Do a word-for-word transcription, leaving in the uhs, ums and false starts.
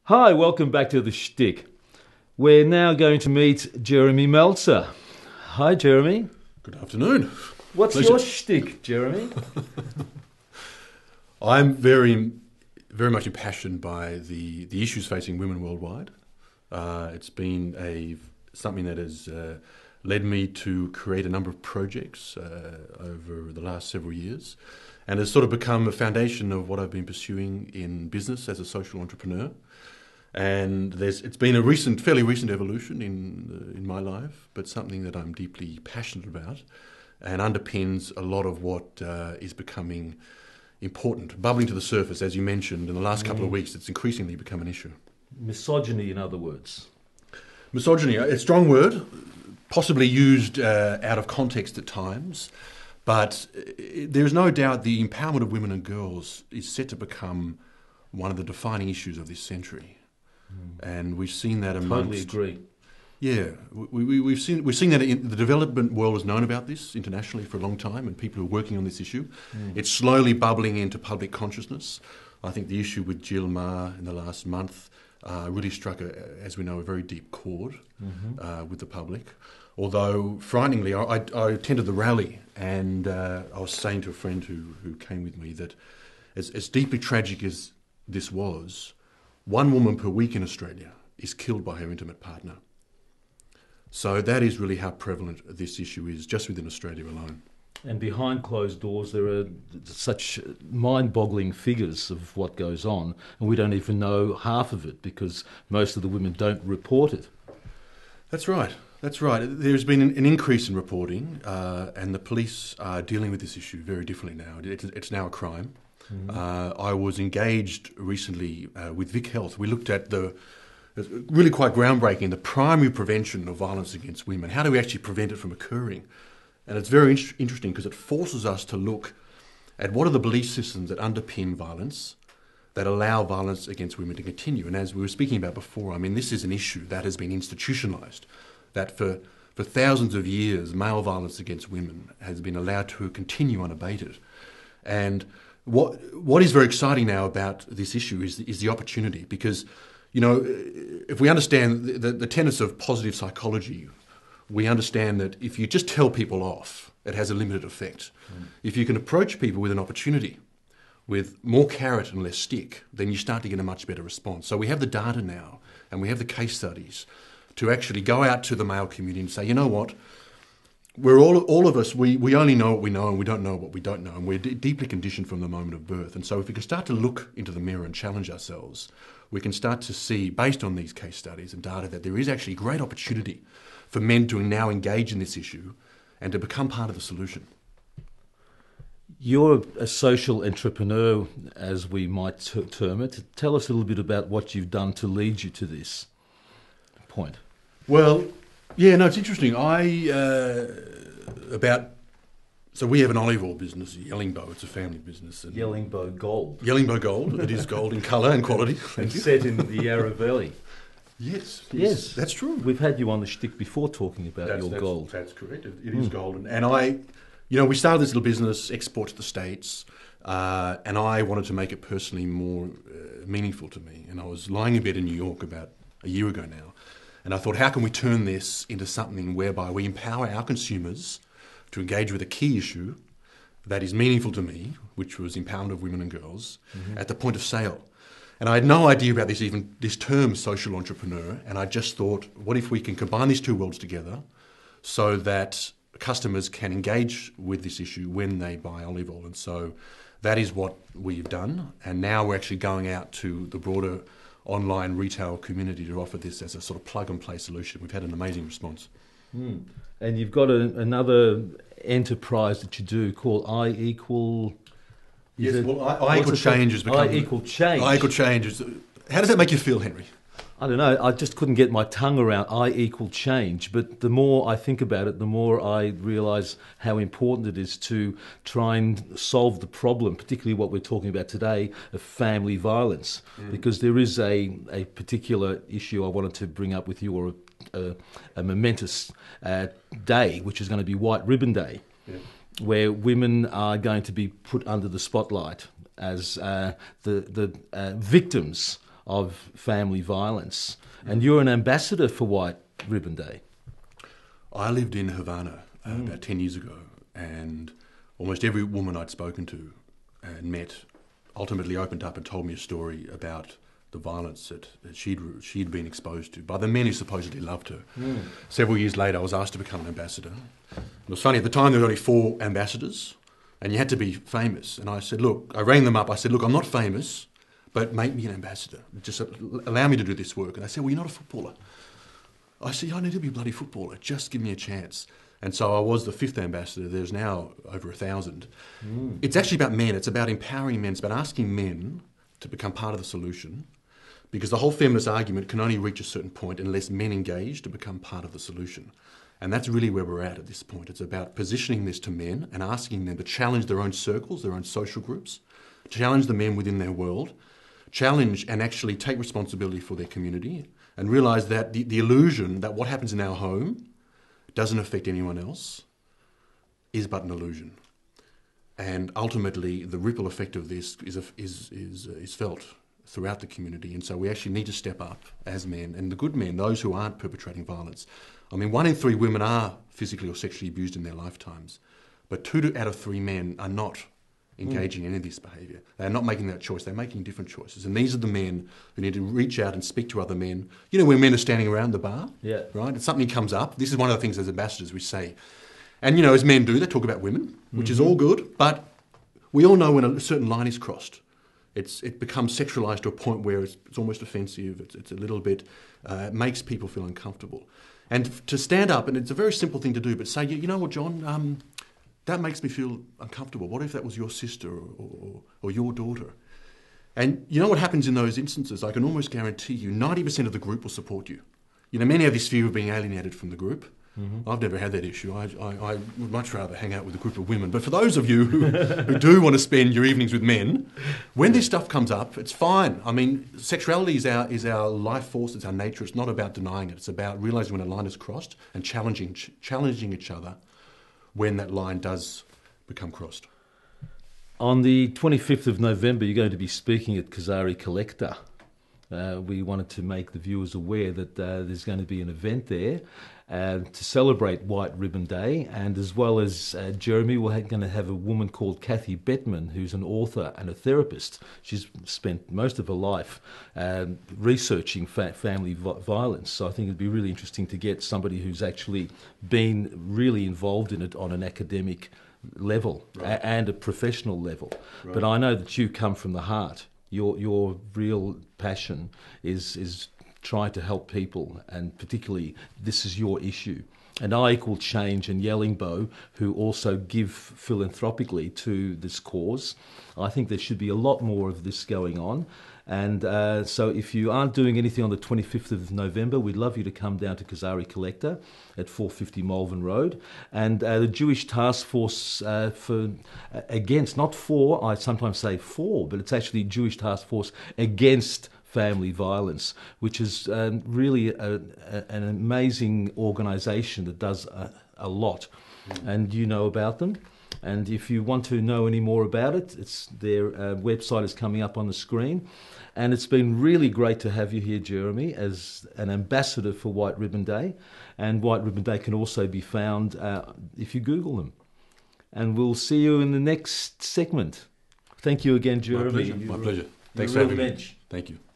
Hi, welcome back to the Shtick. We're now going to meet Jeremy Meltzer. Hi, Jeremy. Good afternoon. What's Pleasure. your shtick, Jeremy? I'm very, very much impassioned by the, the issues facing women worldwide. Uh, it's been a something that has uh, led me to create a number of projects uh, over the last several years, and has sort of become a foundation of what I've been pursuing in business as a social entrepreneur. And there's, it's been a recent, fairly recent evolution in uh, in my life, but something that I'm deeply passionate about, and underpins a lot of what uh, is becoming important, bubbling to the surface, as you mentioned. In the last couple of weeks, it's increasingly become an issue. Misogyny, in other words. Misogyny, a strong word, possibly used uh, out of context at times, but there's no doubt the empowerment of women and girls is set to become one of the defining issues of this century. Mm. And we've seen that amongst... Totally agree. Yeah, we, we, we've seen we've seen that in, the development world has known about this internationally for a long time, and people who are working on this issue. Mm. It's slowly bubbling into public consciousness. I think the issue with Jill Ma in the last month uh, really struck, a, as we know, a very deep chord mm-hmm. uh, with the public. Although, frighteningly, I, I, I attended the rally, and uh, I was saying to a friend who, who came with me that as, as deeply tragic as this was, one woman per week in Australia is killed by her intimate partner. So that is really how prevalent this issue is, just within Australia alone. And behind closed doors, there are such mind-boggling figures of what goes on, and we don't even know half of it because most of the women don't report it. That's right. That's right. There's been an increase in reporting, uh, and the police are dealing with this issue very differently now. It's, it's now a crime. Mm-hmm. Uh, I was engaged recently uh, with Vic Health. We looked at the really quite groundbreaking, the primary prevention of violence against women. How do we actually prevent it from occurring? And it's very in- interesting because it forces us to look at what are the belief systems that underpin violence, that allow violence against women to continue. And as we were speaking about before, I mean, this is an issue that has been institutionalised, that for, for thousands of years, male violence against women has been allowed to continue unabated. And what what is very exciting now about this issue is, is the opportunity, because you know, if we understand the, the, the tenets of positive psychology, we understand that if you just tell people off, it has a limited effect. Mm. If you can approach people with an opportunity, with more carrot and less stick, then you start to get a much better response. So we have the data now, and we have the case studies to actually go out to the male community and say, you know what, we're all, all of us, we, we only know what we know and we don't know what we don't know, and we're d- deeply conditioned from the moment of birth. And so if we can start to look into the mirror and challenge ourselves, we can start to see, based on these case studies and data, that there is actually great opportunity for men to now engage in this issue and to become part of the solution. You're a social entrepreneur, as we might t- term it. Tell us a little bit about what you've done to lead you to this point. Well, yeah, no, it's interesting. I, uh, about... So we have an olive oil business, Yellingbo. It's a family business. And Yellingbo Gold. Yellingbo Gold. It is gold in colour and quality. And set in the Yarra Valley. Yes, yes, yes, that's true. We've had you on the Shtick before talking about that's, your that's, gold. That's correct. It, it is mm. gold. And, and I, you know, we started this little business, export to the States, uh, and I wanted to make it personally more uh, meaningful to me. And I was lying in bed in New York about a year ago now, and I thought, how can we turn this into something whereby we empower our consumers to engage with a key issue that is meaningful to me, which was empowerment of women and girls, mm-hmm. at the point of sale. And I had no idea about this, even this term, social entrepreneur, and I just thought, what if we can combine these two worlds together so that customers can engage with this issue when they buy olive oil? And so that is what we've done, and now we're actually going out to the broader online retail community to offer this as a sort of plug-and-play solution. We've had an amazing response. Mm. And you've got a, another enterprise that you do called I Equal... Yes, it, well, I, I Equal Change has become... I Equal Change. I Equal Change. Is, how does that make you feel, Henry? I don't know. I just couldn't get my tongue around I Equal Change. But the more I think about it, the more I realise how important it is to try and solve the problem, particularly what we're talking about today, of family violence. Mm. Because there is a, a particular issue I wanted to bring up with you, or a, a momentous uh, day, which is going to be White Ribbon Day, yeah. where women are going to be put under the spotlight as uh, the, the uh, victims of family violence. And you're an ambassador for White Ribbon Day. I lived in Havana uh, mm. about ten years ago, and almost every woman I'd spoken to and met ultimately opened up and told me a story about the violence that, that she'd she'd been exposed to by the men who supposedly loved her. Mm. Several years later, I was asked to become an ambassador. It was funny, at the time there were only four ambassadors, and you had to be famous. And I said, look, I rang them up, I said, look, I'm not famous, but make me an ambassador. Just allow me to do this work. And they said, well, you're not a footballer. I said, I need to be a bloody footballer. Just give me a chance. And so I was the fifth ambassador. There's now over a thousand. Mm. It's actually about men. It's about empowering men. It's about asking men to become part of the solution, because the whole feminist argument can only reach a certain point unless men engage to become part of the solution. And that's really where we're at at this point. It's about positioning this to men and asking them to challenge their own circles, their own social groups, challenge the men within their world, challenge and actually take responsibility for their community, and realise that the, the illusion that what happens in our home doesn't affect anyone else is but an illusion. And ultimately, the ripple effect of this is, is, is, is felt throughout the community. And so we actually need to step up as men, and the good men, those who aren't perpetrating violence. I mean, one in three women are physically or sexually abused in their lifetimes, but two out of three men are not engaging mm. in any of this behaviour. They're not making that choice, they're making different choices. And these are the men who need to reach out and speak to other men. You know, when men are standing around the bar, yeah. right, and something comes up, this is one of the things as ambassadors we say. And, you know, as men do, they talk about women, which mm-hmm. is all good, but we all know when a certain line is crossed. It's, it becomes sexualised to a point where it's, it's almost offensive, it's, it's a little bit, uh, it makes people feel uncomfortable. And f- to stand up, and it's a very simple thing to do, but say, you know what, John, um, that makes me feel uncomfortable. What if that was your sister or, or, or your daughter? And you know what happens in those instances? I can almost guarantee you ninety percent of the group will support you. You know, many have this fear of being alienated from the group. Mm-hmm. I've never had that issue. I, I, I would much rather hang out with a group of women. But for those of you who, who do want to spend your evenings with men, when this stuff comes up, it's fine. I mean, sexuality is our is our life force, it's our nature. It's not about denying it. It's about realising when a line is crossed and challenging ch- challenging each other when that line does become crossed. On the twenty-fifth of November, you're going to be speaking at Kazari Collector. Uh, we wanted to make the viewers aware that uh, there's going to be an event there uh, to celebrate White Ribbon Day, and as well as uh, Jeremy, we're going to have a woman called Kathy Bettman, who's an author and a therapist. She's spent most of her life um, researching fa- family vi- violence, so I think it'd be really interesting to get somebody who's actually been really involved in it on an academic level right. a- and a professional level. Right. But I know that you come from the heart. Your your real passion is is trying to help people, and particularly this is your issue. And I Equal Change and Yellingbo, who also give philanthropically to this cause, I think there should be a lot more of this going on. And uh, so if you aren't doing anything on the twenty-fifth of November, we'd love you to come down to Kazari Collector at four fifty Malvern Road. And uh, the Jewish Task Force uh, for uh, against, not for, I sometimes say for, but it's actually Jewish Task Force Against Family Violence, which is um, really a, a, an amazing organisation that does a, a lot. Mm. And you know about them. And if you want to know any more about it, it's their uh, website is coming up on the screen. And it's been really great to have you here, Jeremy, as an ambassador for White Ribbon Day. And White Ribbon Day can also be found uh, if you Google them. And we'll see you in the next segment. Thank you again, Jeremy. My pleasure. My pleasure. Thanks for having me. Thank you.